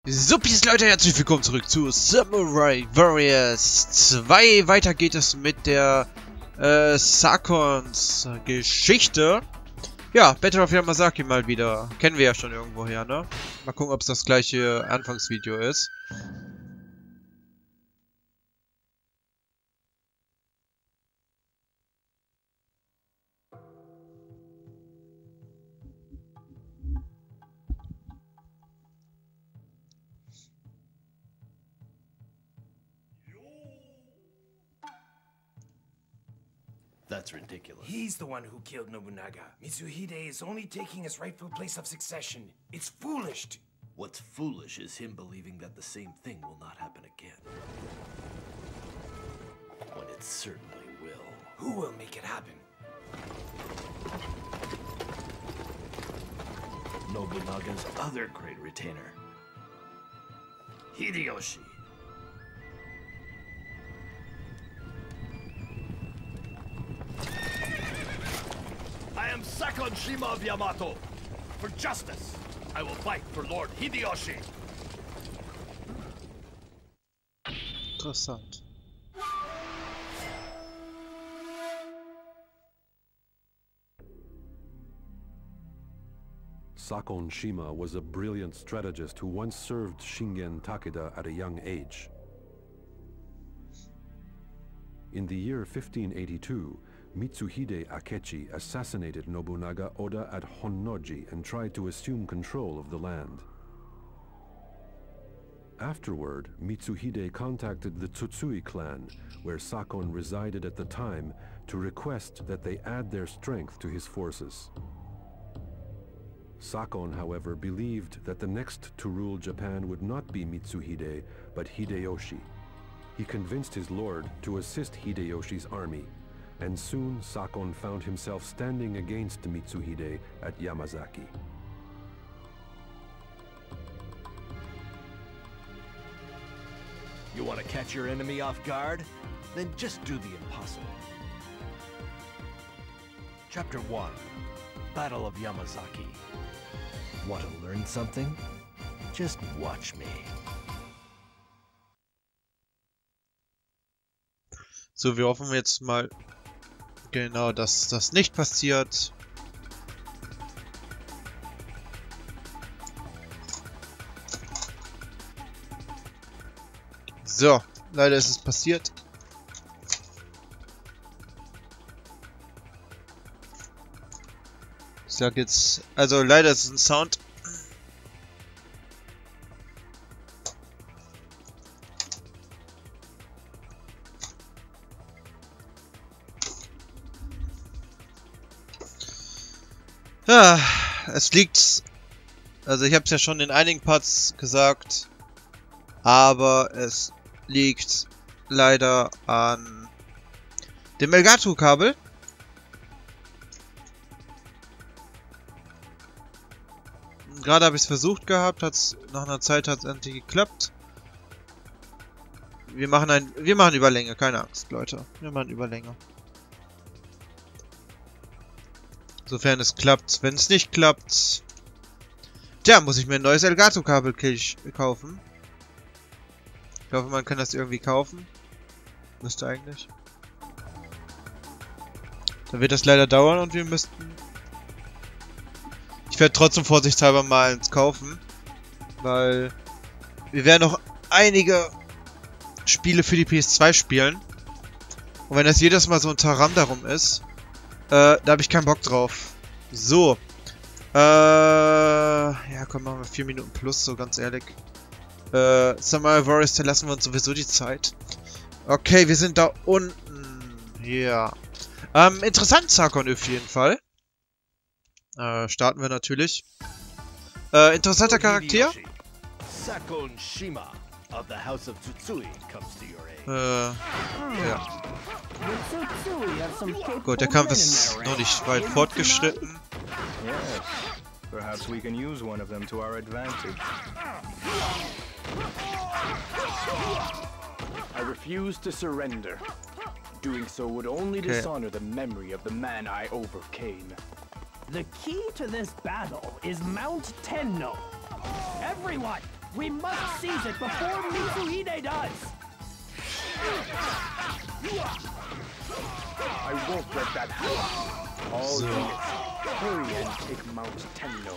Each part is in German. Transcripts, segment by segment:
Suppis Leute, herzlich willkommen zurück zu Samurai Warriors 2. Weiter geht es mit der Sakons Geschichte. Ja, Battle of Yamazaki mal wieder. Kennen wir ja schon irgendwoher, ne? Mal gucken, ob es das gleiche Anfangsvideo ist. That's ridiculous. He's the one who killed Nobunaga. Mitsuhide is only taking his rightful place of succession. It's foolish. What's foolish is him believing that the same thing will not happen again. When it certainly will. Who will make it happen? Nobunaga's other great retainer, Hideyoshi. I am Sakon Shima of Yamato. For justice, I will fight for Lord Hideyoshi. Interessant. Sakon Shima was a brilliant strategist who once served Shingen Takeda at a young age. In the year 1582, Mitsuhide Akechi assassinated Nobunaga Oda at Honnoji and tried to assume control of the land. Afterward, Mitsuhide contacted the Tsutsui clan, where Sakon resided at the time, to request that they add their strength to his forces. Sakon, however, believed that the next to rule Japan would not be Mitsuhide, but Hideyoshi. He convinced his lord to assist Hideyoshi's army, and soon Sakon found himself standing against Mitsuhide at Yamazaki. You want to catch your enemy off guard? Then just do the impossible. Chapter 1. Battle of Yamazaki. Want to learn something? Just watch me. So, wir hoffen jetzt mal genau, dass das nicht passiert. So, leider ist es passiert. Ich sag jetzt, also leider ist es ein Sound. Ja, es liegt, also ich habe es ja schon in einigen Parts gesagt, aber es liegt leider an dem Elgato-Kabel. Gerade habe ich es versucht gehabt, nach einer Zeit hat es endlich geklappt. Wir machen Überlänge, keine Angst, Leute. Wir machen Überlänge. Sofern es klappt. Wenn es nicht klappt, tja, muss ich mir ein neues Elgato-Kabel kaufen. Ich hoffe, man kann das irgendwie kaufen. Müsste eigentlich. Dann wird das leider dauern und wir müssten... Ich werde trotzdem vorsichtshalber mal eins kaufen. Weil wir werden noch einige Spiele für die PS2 spielen. Und wenn das jedes Mal so ein Taram darum ist, da habe ich keinen Bock drauf. So. Ja, komm, machen wir 4 Minuten plus, so ganz ehrlich. Samurai Warriors, da lassen wir uns sowieso die Zeit. Okay, wir sind da unten. Ja. Interessant, Sakon auf jeden Fall. Starten wir natürlich. Interessanter Charakter. Sakon Shima of the House of Tsutsui comes to your aid. Ja. Gut, der Kampf ist noch nicht weit fortgeschritten. Yes. Perhaps we can use one of them to our advantage. I refuse to surrender. Doing so would only dishonor the memory of the man I overcame. The key to this battle is Mount Tenno. Everyone, We must seize it before Mitsuhide does. I won't let that happen. All units, hurry and take Mount Tenno.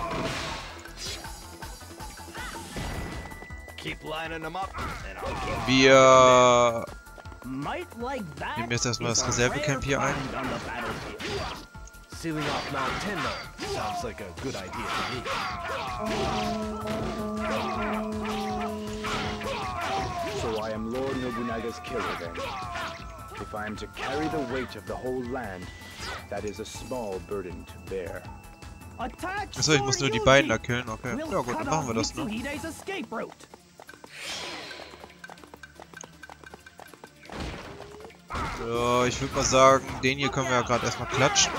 Keep lining them up, and I'll keep Wir Might like that. nehmen jetzt erstmal is das a Reservecamp hier rare ein. find on the battlefield. sealing off Mount Tenno. Sounds like a good idea to me. So I am Lord Nobunaga's killer then. If I am to carry the weight of the whole land, that is a small burden to bear. Attack Achso, ich muss nur die beiden da killen. Okay. We'll Ja gut, cut dann machen wir off das, ne? Mitsuhide's escape route. So, ich würde mal sagen, den hier können wir ja gerade erstmal klatschen.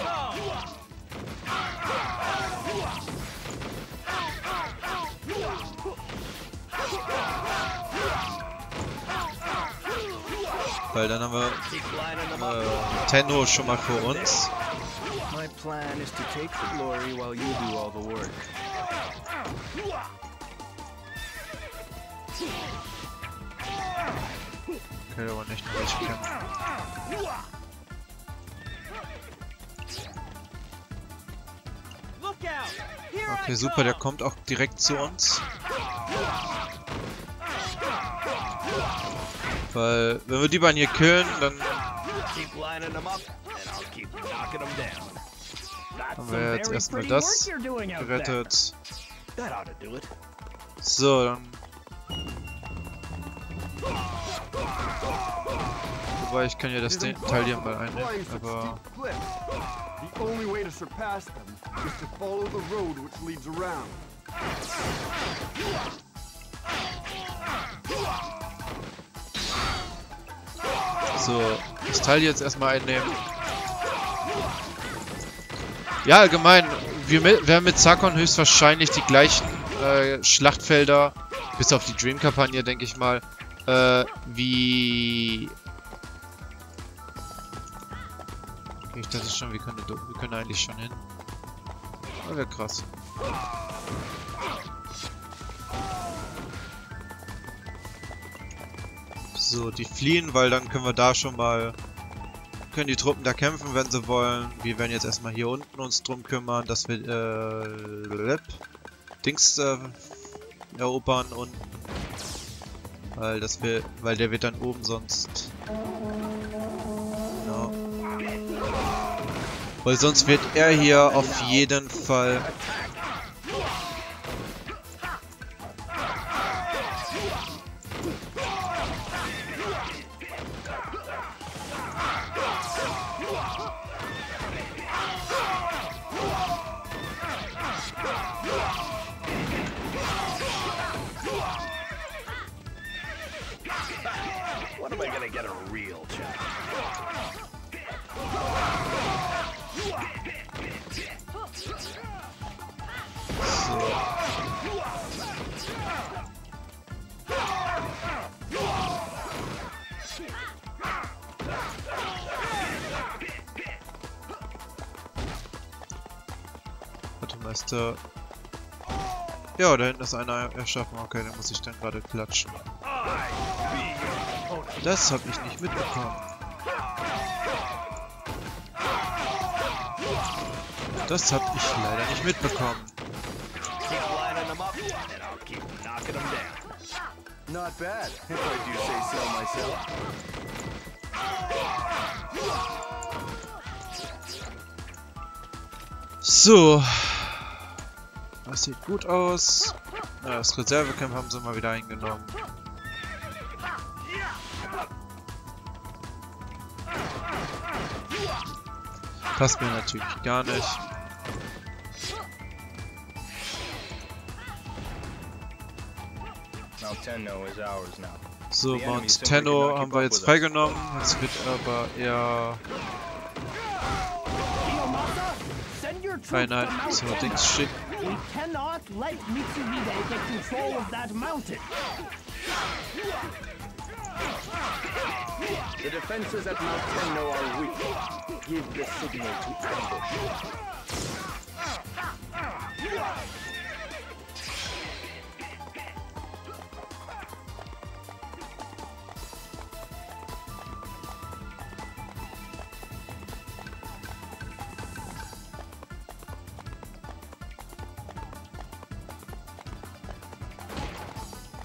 Weil dann haben wir Tenno schon mal vor uns. My plan is to take the glory while you do all the work. Okay, aber nicht nur welche kämpfen. Okay, super, der kommt auch direkt zu uns. Weil, wenn wir die beiden hier killen, dann Keep lining them up, and I'll keep knocking them down. haben wir jetzt erstmal das gerettet. That ought to do it. So, dann... Wobei, ich kann ja das Teil hier mal einnehmen, aber... The only way to surpass them is to follow the road which leads around. So, das Teil jetzt erstmal einnehmen. Ja, allgemein, wir haben mit Sakon höchstwahrscheinlich die gleichen Schlachtfelder, bis auf die Dream-Kampagne, denke ich mal, wie... Okay, ich dachte schon, wir können eigentlich schon hin. Das wäre krass. So, die fliehen, weil dann können wir da schon mal... Können die Truppen da kämpfen, wenn sie wollen. Wir werden jetzt erstmal hier unten uns drum kümmern, dass wir Dings erobern unten. Weil der wird dann oben sonst... Genau. Weil sonst wird er hier auf jeden Fall... When am I gonna get a real job? Meister. Ja, da hinten ist einer erschaffen. Okay, den muss ich dann gerade klatschen. Das habe ich nicht mitbekommen. Das habe ich leider nicht mitbekommen. Not bad, if I do say so myself. So. Das sieht gut aus. Ja, das Reservecamp haben sie mal wieder eingenommen. Passt mir natürlich gar nicht. So, Mount Tenno haben wir jetzt freigenommen. Jetzt wird aber eher... Einheiten zur Dings schicken. We cannot let Mitsuhide get control of that mountain. The defenses at Mount Tenno are weak. Give the signal to ambush.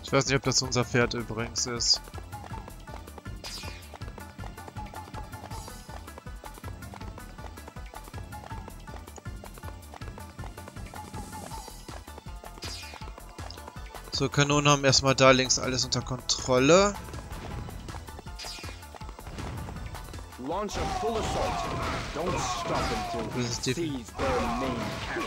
Ich weiß nicht, ob das unser Pferd übrigens ist. So, Kanonen haben erstmal da links alles unter Kontrolle. Launch a full assault. Don't stop until he Das ist die- sees their main camp.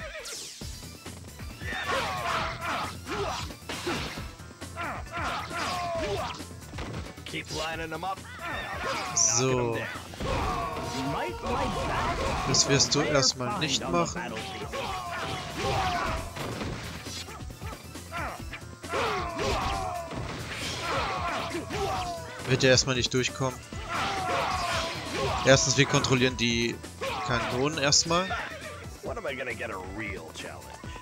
Keep lining them up. So, You might like that. das wirst du erstmal nicht On the machen. battlefield. Wird er erstmal nicht durchkommen. Erstens, wir kontrollieren die Kanonen erstmal. When am I gonna get a real challenge?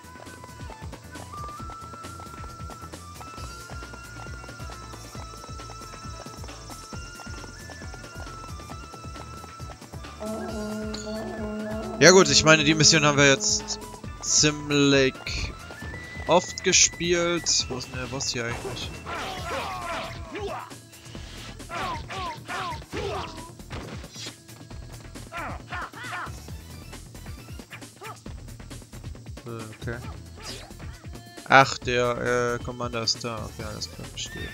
Ja gut, ich meine, die Mission haben wir jetzt ziemlich oft gespielt. Wo ist denn der Boss hier eigentlich? Okay. Ach, der Commander ist da. Okay, alles klar, verstehe.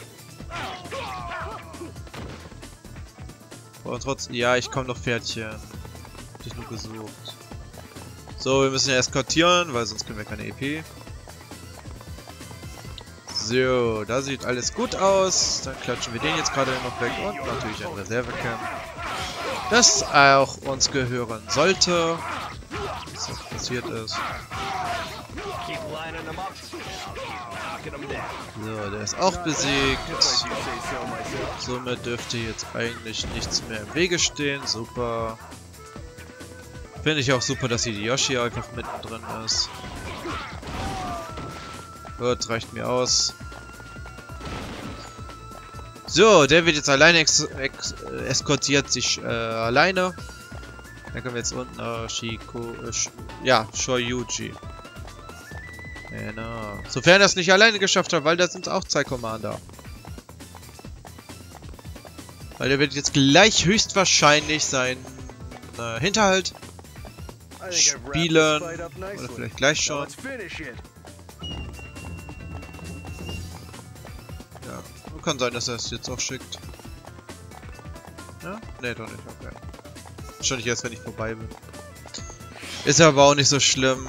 Und trotzdem, ja, ich komme noch Pferdchen. Hab ich nur gesucht. So, wir müssen ja eskortieren, weil sonst können wir keine EP. So, da sieht alles gut aus. Dann klatschen wir den jetzt gerade noch weg und natürlich ein Reservecamp. Das auch uns gehören sollte. Was auch passiert ist. Keep lining them up. I'll keep knocking them down. So, der ist auch besiegt. If I do say so myself. Somit dürfte jetzt eigentlich nichts mehr im Wege stehen. Super. Finde ich auch super, dass hier die Yoshi einfach mittendrin ist. Gut, reicht mir aus. So, der wird jetzt alleine eskortiert sich alleine. Dann können wir jetzt unten Shoryuji. Genau. Sofern er es nicht alleine geschafft hat, weil da sind auch 2 Commander. Weil der wird jetzt gleich höchstwahrscheinlich seinen Hinterhalt I think I've wrapped this spielen. fight up nicely. Oder vielleicht gleich Now schon. let's finish it. Ja. Kann sein, dass er es jetzt auch schickt. Ja? Ne, doch nicht. Okay. Wahrscheinlich erst, wenn ich vorbei bin. Ist aber auch nicht so schlimm.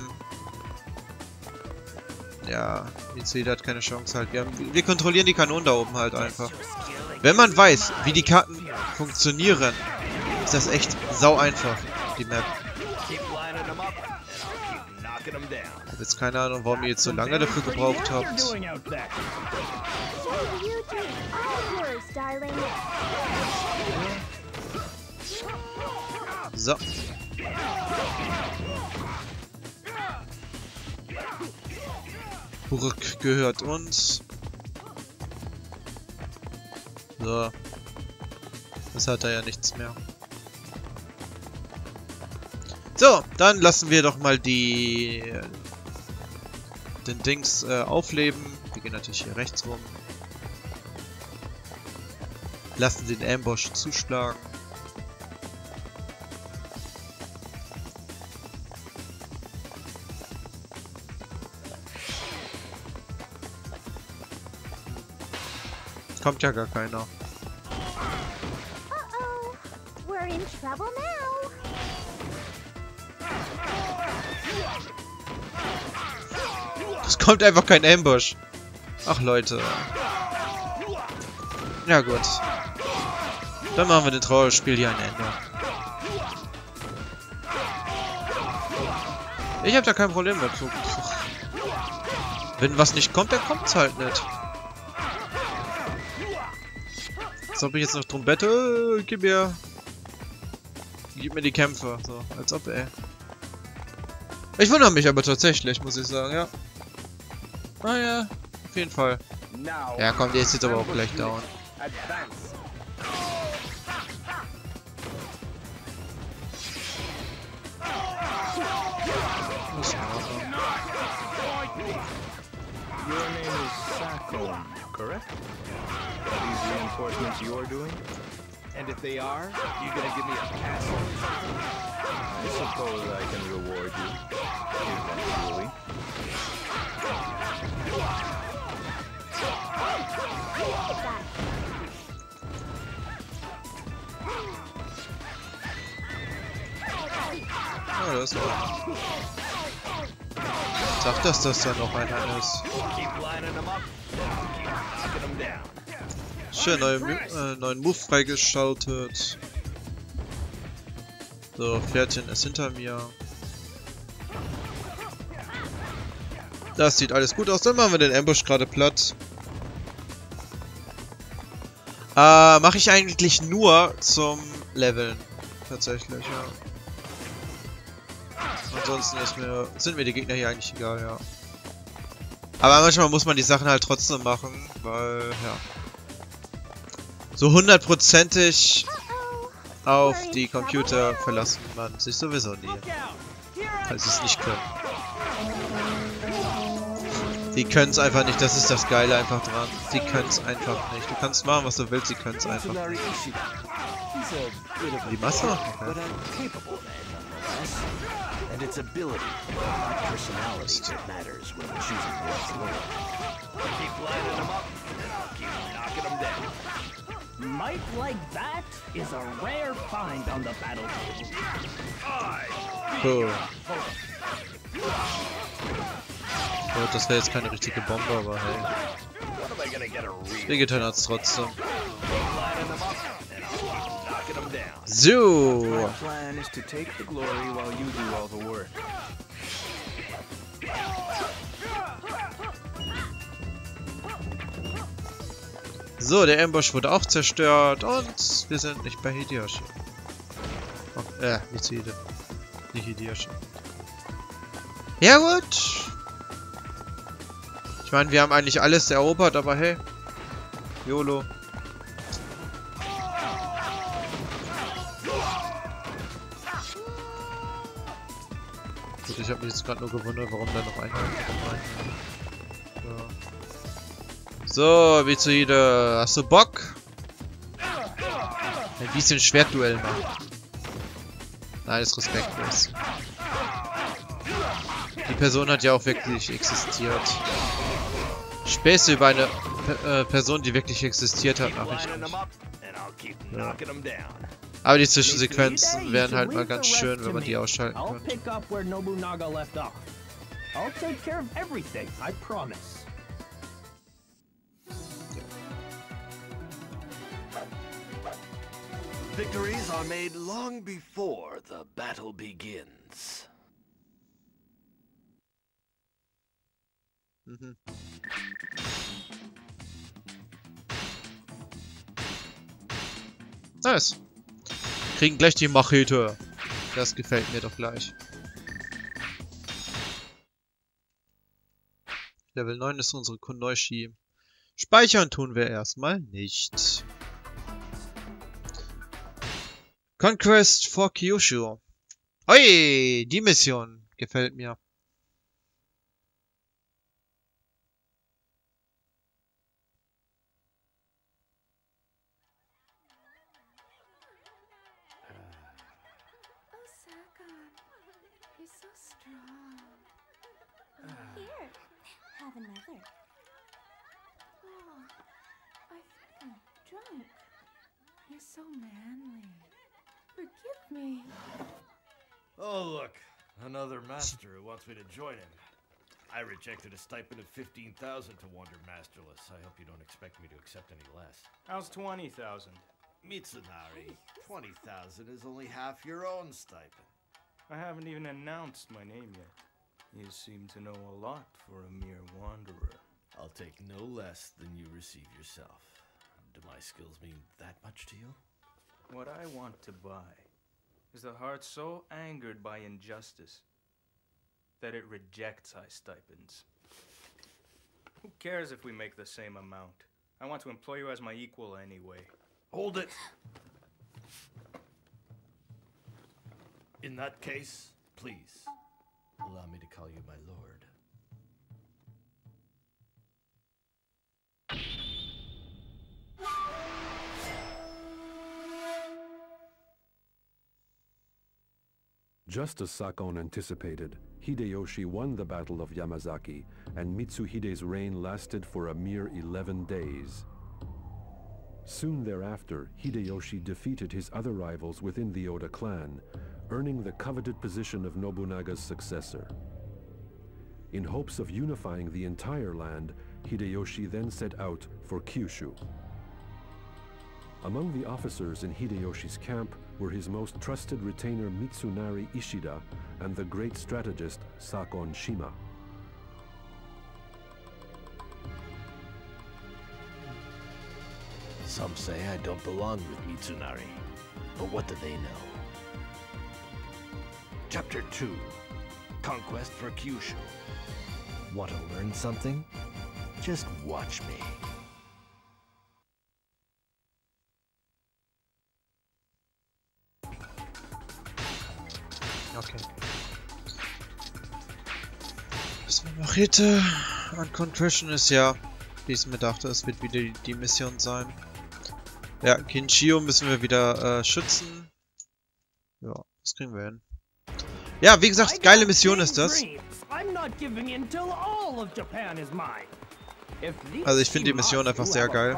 Ja, IC hat keine Chance halt. Wir kontrollieren die Kanonen da oben halt einfach. Wenn man weiß, wie die Karten funktionieren, ist das echt sau einfach, die Map. Keep lining them up. And I'll keep knocking them down. Ich habe jetzt keine Ahnung, warum ihr jetzt so lange dafür gebraucht What habt. you're doing out there. Shoryuji, all yours, darling. So. Burg gehört uns. So. Das hat er ja nichts mehr. So, dann lassen wir doch mal den Dings aufleben. Wir gehen natürlich hier rechts rum. Lassen den Ambush zuschlagen. Kommt ja gar keiner. Uh-oh. We're in trouble now. Es kommt einfach kein Ambush. Ach Leute. Ja gut. Dann machen wir den Trauerspiel hier ein Ende. Ich habe da kein Problem mit. Wenn was nicht kommt, dann kommt's halt nicht. Als ob ich jetzt noch drum bette, gib mir die Kämpfe. So, als ob, ey. Ich wundere mich aber tatsächlich, muss ich sagen, ja. Ah ja, auf jeden Fall. Now, Ja, komm, der ist jetzt aber auch gleich down. advance. Ist in Ordnung. Your name is Sakurai. home, correct? Are these reinforcements you're doing? And if they are, you gonna give me a pass? I suppose I can reward you, eventually. Ah, da ist noch einer. Ich dachte, dass das da noch einer ist. Schön, neuen Move freigeschaltet. So, Pferdchen ist hinter mir. Das sieht alles gut aus. Dann machen wir den Ambush gerade platt. Mache ich eigentlich nur zum Leveln. Tatsächlich, ja. Ansonsten sind mir die Gegner hier eigentlich egal, ja. Aber manchmal muss man die Sachen halt trotzdem machen, weil, ja. So hundertprozentig auf die Computer verlassen man sich sowieso nie. Falls sie es nicht können. Die können es einfach nicht, das ist das Geile einfach dran. Sie können es einfach nicht. Du kannst machen, was du willst, sie können es einfach nicht. Die Masse? Okay. And its ability, not personality, that matters when choosing one's lord. Keep lining them up, and I'll keep knocking them down. Might like that is a rare find on the battlefield. Cool. Oh, das wäre jetzt keine richtige Bombe, aber hey. Wehgetan hat's trotzdem. So. My plan is to take the glory while you do all the work. So, der Ambush wurde auch zerstört und wir sind nicht bei Hideyoshi. Oh, Mitsuhide. Nicht Hideyoshi. Ja gut. Ich meine, wir haben eigentlich alles erobert, aber hey. YOLO. Gut, ich habe mich jetzt gerade nur gewundert, warum da noch einer rein. So, Mitsuhide, hast du Bock? Ein bisschen Schwertduell machen. Nein, ist respektlos. Die Person hat ja auch wirklich existiert. Späße über eine Person, die wirklich existiert hat, mache ich nicht. Ja. Aber die Zwischensequenzen wären halt mal ganz schön, wenn man die ausschalten könnte. Victories are made long before the battle begins. Mhm. Nice. Kriegen gleich die Machete. Das gefällt mir doch gleich. Level 9 ist unsere Kunoichi. Speichern tun wir erstmal nicht. Conquest for Kyushu. Oi, die Mission gefällt mir. Have another. Oh, I think I'm drunk. You're so manly. Forgive me. Oh, look. Another master who wants me to join him. I rejected a stipend of 15,000 to wander masterless. I hope you don't expect me to accept any less. How's 20,000? Mitsunari, 20,000 is only half your own stipend. I haven't even announced my name yet. You seem to know a lot for a mere wanderer. I'll take no less than you receive yourself. Do my skills mean that much to you? What I want to buy is a heart so angered by injustice that it rejects high stipends. Who cares if we make the same amount? I want to employ you as my equal anyway. Hold it! In that case, please, allow me to call you my lord. Just as Sakon anticipated, Hideyoshi won the Battle of Yamazaki, and Mitsuhide's reign lasted for a mere 11 days. Soon thereafter, Hideyoshi defeated his other rivals within the Oda clan, earning the coveted position of Nobunaga's successor. In hopes of unifying the entire land, Hideyoshi then set out for Kyushu. Among the officers in Hideyoshi's camp were his most trusted retainer Mitsunari Ishida and the great strategist Sakon Shima. Some say I don't belong with Mitsunari, but what do they know? Chapter 2, Conquest for Kyushu. Want to learn something? Just watch me. Okay. Das Machete an Contrition ist ja, wie ich es mir dachte, es wird wieder die Mission sein. Ja, Kinshio müssen wir wieder schützen. Ja, das kriegen wir hin. Ja, wie gesagt, geile Mission ist das. Also ich finde die Mission einfach sehr geil.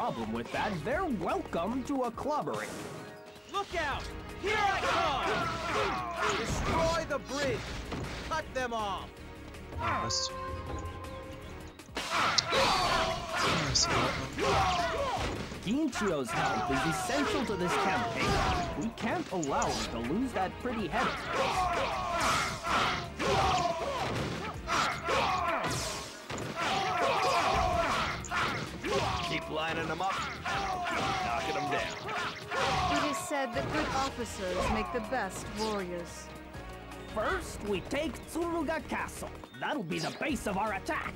Look out! Here I come! Destroy the bridge! Cut them off! Ja, Mist. Kinshio's help is essential to this campaign. We can't allow him to lose that pretty head. Keep lining them up. Keep knocking them down. It is said that good officers make the best warriors. First, we take Tsuruga Castle. That'll be the base of our attack.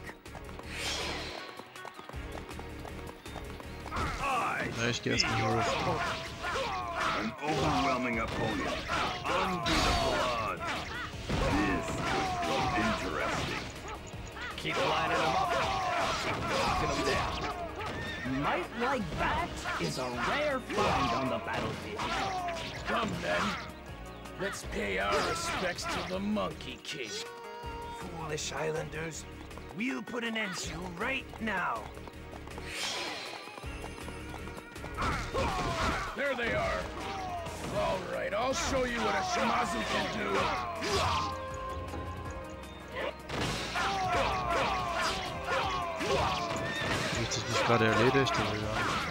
Ja, ich geh erstmal hier hoch. An overwhelming opponent. Unbeatable odds. This will be interesting. Keep lining them up. Keep knocking them down. Might like that is a rare find on the battlefield. Come then. Let's pay our respects to the Monkey King. Foolish islanders. We'll put an end to you right now. There they are. All right, I'll show you what a Shimazu can do. Hat sich nicht gerade erledigt, aber ja.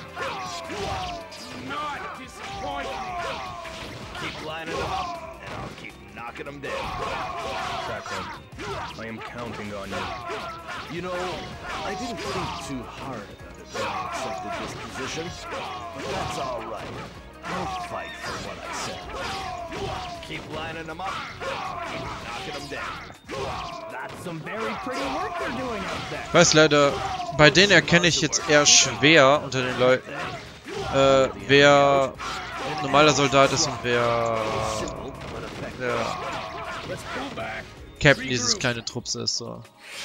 Not disappoint me. Keep lining them up, and I'll keep knocking them down. Sakon, I am counting on you. You know, I didn't think too hard about it when I accepted this position, but that's all right. I'll fight for what I said. Keep lining them up, keep knocking them down. That's some very pretty work you're doing out there. Ich weiß leider, bei denen erkenne ich jetzt eher schwer unter den Leuten, wer normaler Soldat ist und wer der Captain dieses kleinen Trupps ist. So.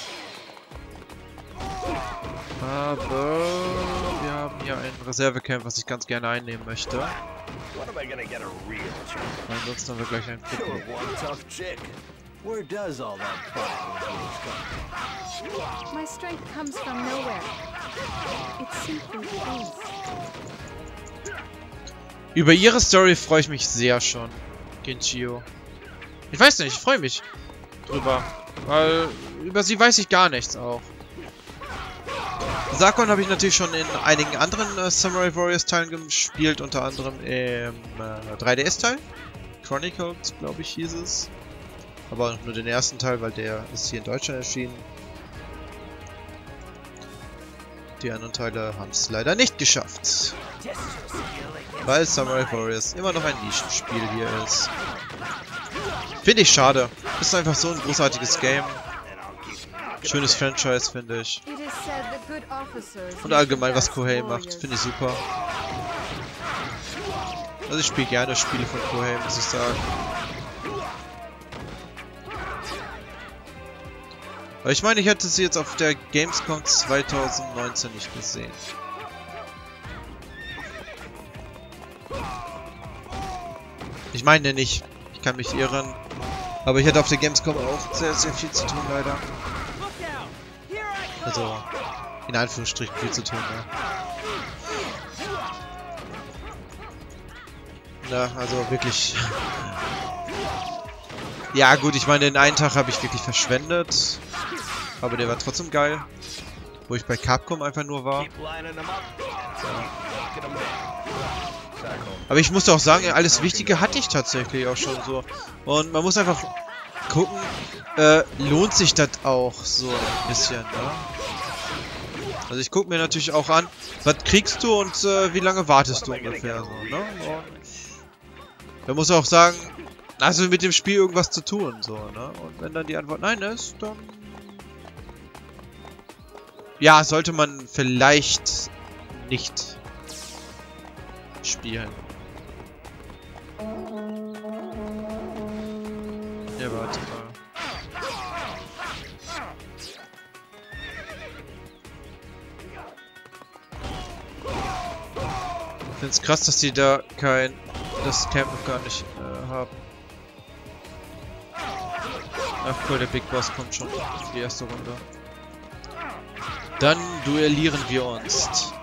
Aber wir haben hier einen Reservecamp, was ich ganz gerne einnehmen möchte. Ansonsten haben wir gleich einen Picknick. Where does all that fighting come? My strength comes from nowhere. It simply is. Über ihre Story freue ich mich sehr schon, Kinshio. Ich weiß nicht, ich freue mich drüber. Weil über sie weiß ich gar nichts auch. Sakon habe ich natürlich schon in einigen anderen Samurai Warriors Teilen gespielt, unter anderem im 3DS Teil. Chronicles, glaube ich, hieß es. Aber nur den ersten Teil, weil der ist hier in Deutschland erschienen. Die anderen Teile haben es leider nicht geschafft. Weil Samurai Warriors immer noch ein Nischenspiel hier ist. Finde ich schade. Ist einfach so ein großartiges Game. Schönes Franchise, finde ich. Und allgemein, was Koei macht, finde ich super. Also ich spiele gerne Spiele von Koei, muss ich sagen. Aber ich meine, ich hätte sie jetzt auf der Gamescom 2019 nicht gesehen. Ich meine nicht. Ich kann mich irren. Aber ich hatte auf der Gamescom auch sehr, sehr viel zu tun, leider. Also, in Anführungsstrichen viel zu tun, ja. Ja, also wirklich. Ja gut, ich meine, den einen Tag habe ich wirklich verschwendet. Aber der war trotzdem geil. Wo ich bei Capcom einfach nur war. Ja. Aber ich musste auch sagen, alles Wichtige hatte ich tatsächlich auch schon so. Und man muss einfach gucken, lohnt sich das auch so ein bisschen, ne? Also ich gucke mir natürlich auch an, was kriegst du und wie lange wartest du ungefähr so, ne? Und da muss auch sagen, also mit dem Spiel irgendwas zu tun, so, ne? Und wenn dann die Antwort nein ist, dann... Ja, sollte man vielleicht nicht spielen. Ja, warte mal. Ich find's krass, dass die da das Camp noch gar nicht haben. Ach cool, der Big Boss kommt schon für die erste Runde. Dann duellieren wir uns.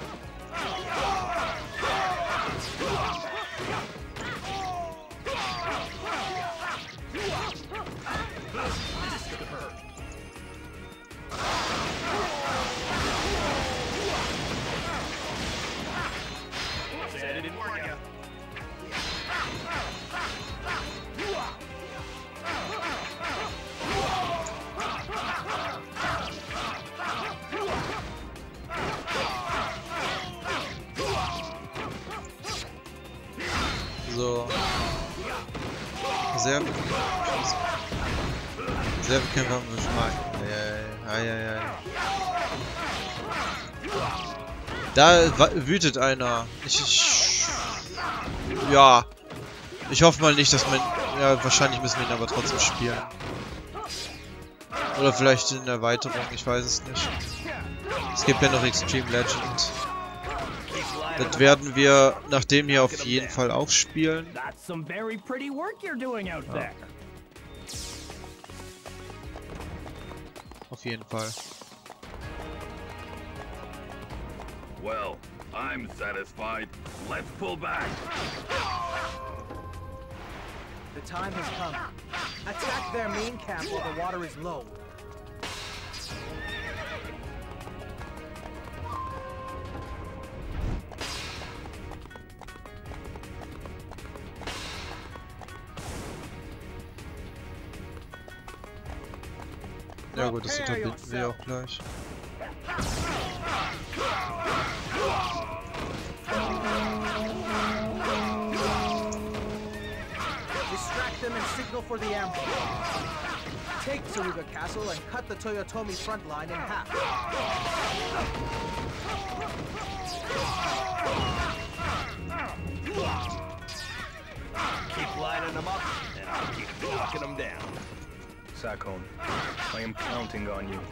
So. Reservekämpfer haben wir schon mal. Ei. Da wütet einer. Ja. Ich hoffe mal nicht, dass man... Ja, wahrscheinlich müssen wir ihn aber trotzdem spielen. Oder vielleicht in der Erweiterung, ich weiß es nicht. Es gibt ja noch Extreme Legend. Das werden wir nach dem hier auf jeden Fall aufspielen. Ja. Auf jeden Fall. Well, I'm satisfied. Let's pull back. The time has come. Attack their main camp while the water is low. Ja gut, das unterbinden wir auch gleich. Distract them and signal for the ambush. Take Tsuruga Castle and cut the Toyotomi front line in half. Keep lining them up, and I'll keep knocking them down. Sakon, I am counting on you.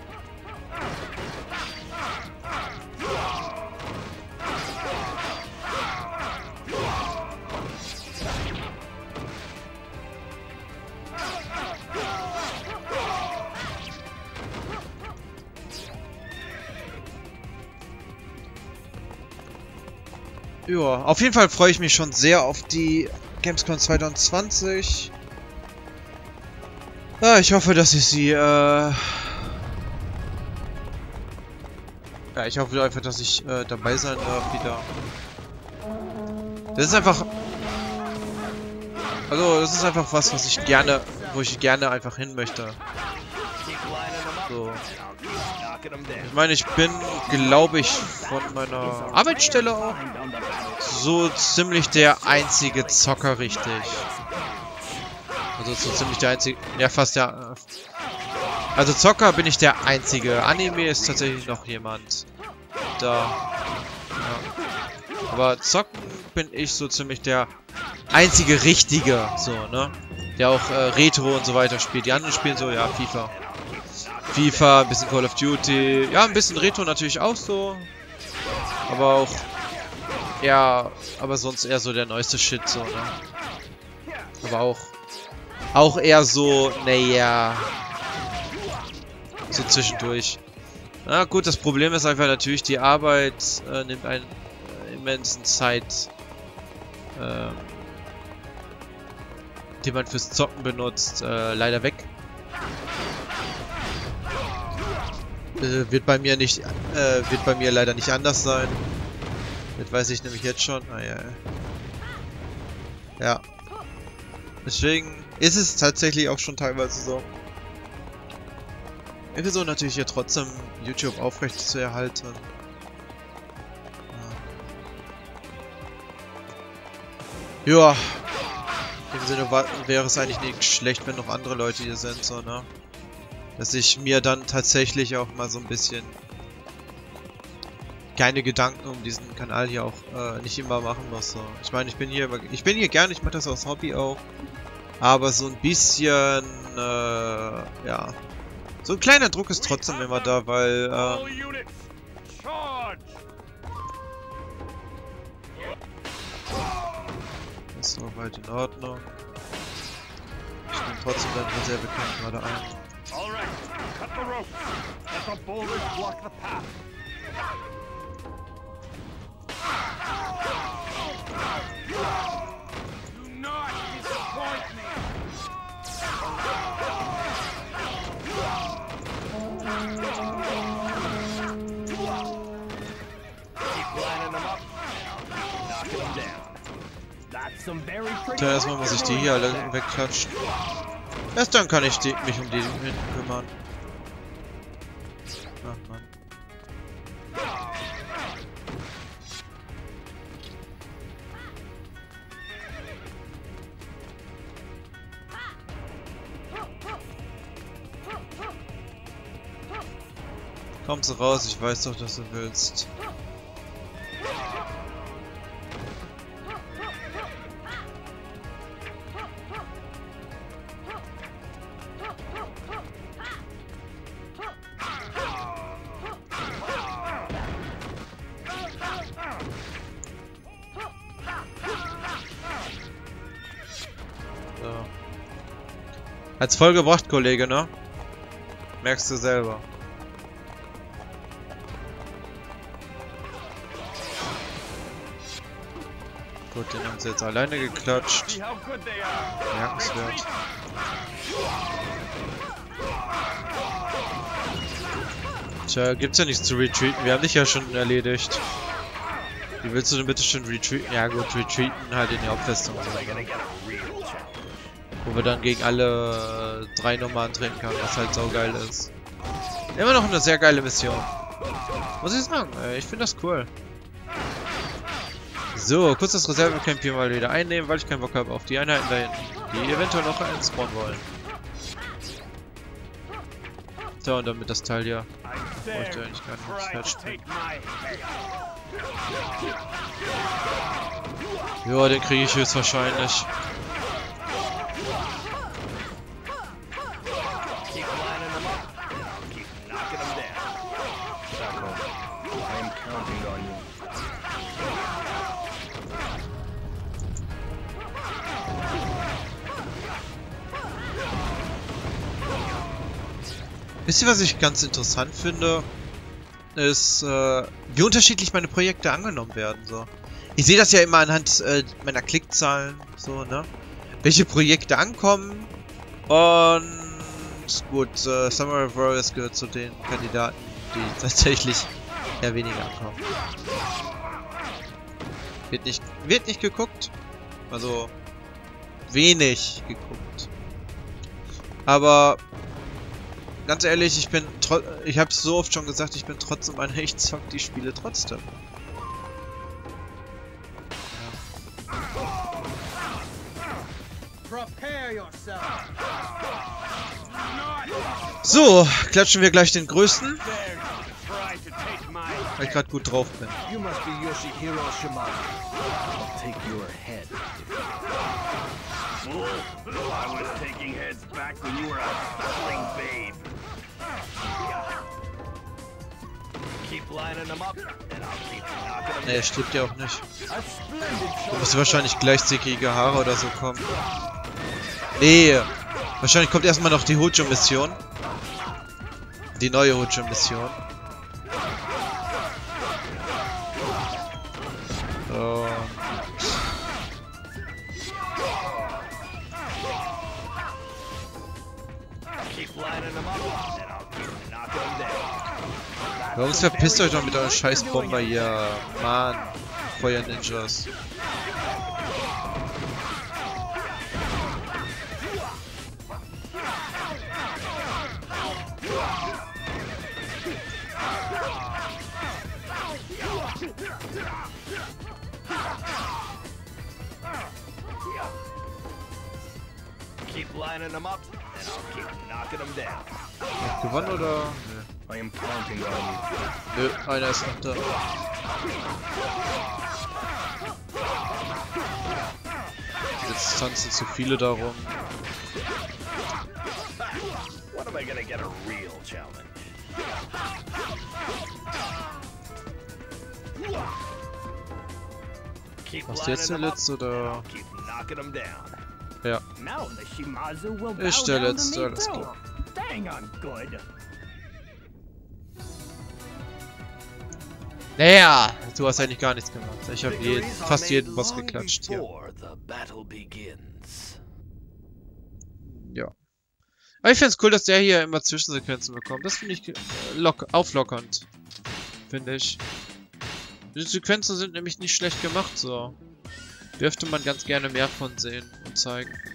Ja, auf jeden Fall freue ich mich schon sehr auf die Gamescom 2020. Ja, ich hoffe, dass ich sie, ja, ich hoffe einfach, dass ich dabei sein darf wieder. Das ist einfach... Also, das ist einfach was, wo ich gerne einfach hin möchte. So. Ich meine, ich bin, glaube ich, von meiner Arbeitsstelle auch so ziemlich der einzige Zocker, richtig. Also so ziemlich der einzige, ja fast der, also Zocker bin ich der einzige. Anime ist tatsächlich noch jemand da. Ja. Aber zocken bin ich so ziemlich der einzige Richtige, so, ne? Der auch Retro und so weiter spielt. Die anderen spielen so, ja, FIFA, ein bisschen Call of Duty. Ja, ein bisschen Retro natürlich auch so. Aber auch, ja, aber sonst eher so der neueste Shit, so, ne? Aber auch auch eher so, naja, so zwischendurch. Na gut, das Problem ist einfach natürlich, die Arbeit nimmt einen immensen Zeit, die man fürs Zocken benutzt, leider weg. Wird bei mir leider nicht anders sein. Das weiß ich nämlich jetzt schon. Ah, ja. Ja. Deswegen ist es tatsächlich auch schon teilweise so. Ich versuche natürlich hier trotzdem YouTube aufrecht zu erhalten. Ja. In dem Sinne wäre es eigentlich nicht schlecht, wenn noch andere Leute hier sind, so, ne? Dass ich mir dann tatsächlich auch mal so ein bisschen keine Gedanken um diesen Kanal hier auch nicht immer machen muss. So. Ich meine, ich bin hier gerne, ich mache das aus Hobby auch. Aber so ein bisschen, ja. So ein kleiner Druck ist trotzdem immer da, weil, das ist soweit in Ordnung. Ich nehme trotzdem deinen Reservecamp gerade ein. Alright, cut the rope. Let the boulders block the path. Do not disappoint me. Keep lining them up. Knocking them down. That's some very pretty. Tja, erstmal muss ich die hier alle wegklatschen. Erst dann kann ich mich um die hinten kümmern. Ach Mann. Kommst du raus, ich weiß doch, dass du willst. So. Hat's voll gebracht, Kollege, ne? Merkst du selber. Gut, den haben sie jetzt alleine geklatscht. Merkenswert. Tja, gibt's ja nichts zu retreaten. Wir haben dich ja schon erledigt. Wie willst du denn bitte schon retreaten? Ja gut, retreaten halt in die Hauptfestung. Ne? Wo wir dann gegen alle 3 Nummern treten können, was halt saugeil ist. Immer noch eine sehr geile Mission. Muss ich sagen, ich finde das cool. So, kurz das Reservecamp hier mal wieder einnehmen, weil ich keinen Bock habe auf die Einheiten da hinten, die eventuell noch einspawnen wollen. So, und damit das Teil hier. Bräuchte eigentlich gar nicht feststellen. Ja, den kriege ich höchstwahrscheinlich. Wisst ihr, was ich ganz interessant finde? Ist, wie unterschiedlich meine Projekte angenommen werden, so. Ich sehe das ja immer anhand meiner Klickzahlen, so, ne? Welche Projekte ankommen. Und gut, Samurai Warriors gehört zu den Kandidaten, die tatsächlich eher weniger ankommen. Wird nicht geguckt. Also, wenig geguckt. Aber ganz ehrlich, ich hab's so oft schon gesagt, ich bin trotzdem einer, ich zock die Spiele trotzdem. So, klatschen wir gleich den größten. Weil ich gerade gut drauf bin. Ne, er stirbt ja auch nicht. Da müsste wahrscheinlich gleichzählige Haare oder so kommen. Nee. Wahrscheinlich kommt erstmal noch die Hojo-Mission. Die neue Hojo-Mission. So. Jungs, verpisst euch doch mit euren scheiß Bomber hier. Mann. Feuer-Ninjas. Keep lining them up, and I'll keep knocking them down. Gewonnen oder? I am counting on you. Nö, einer ist noch da. Jetzt tanzen zu viele darum. When am I gonna get a real challenge? Machst du jetzt der letzte oder? Ja. Ist der letzte, alles klar. Naja, du hast eigentlich gar nichts gemacht. Ich habe fast jeden Boss geklatscht hier. Ja. Aber ich finde es cool, dass der hier immer Zwischensequenzen bekommt. Das finde ich auflockernd. Finde ich. Die Sequenzen sind nämlich nicht schlecht gemacht, so. Dürfte man ganz gerne mehr von sehen und zeigen.